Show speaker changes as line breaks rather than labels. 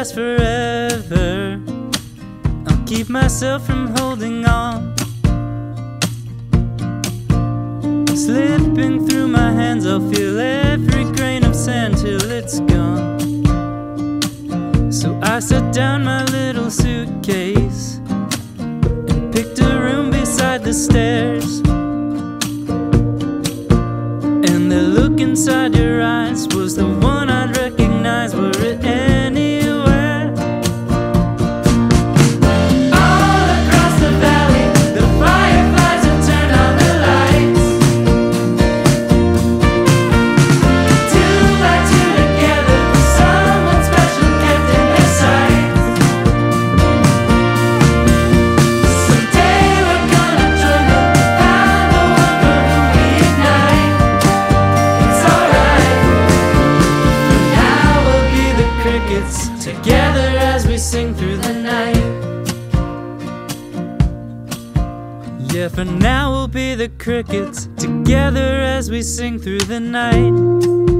last forever. I'll keep myself from holding on. Slipping through my hands, I'll feel every grain of sand till it's gone. So I set down my little suitcase and picked a room beside the stairs. And the look inside your eyes was the one I'd recognize were it anywhere. All across the valley, the fireflies have turned on the lights. Two by two together, someone special kept in their sights. Someday we're gonna join them, find the one for whom we ignite. It's alright, now we'll be the crickets, together as we sing through the night. Yeah, for now we'll be the crickets, together as we sing through the night.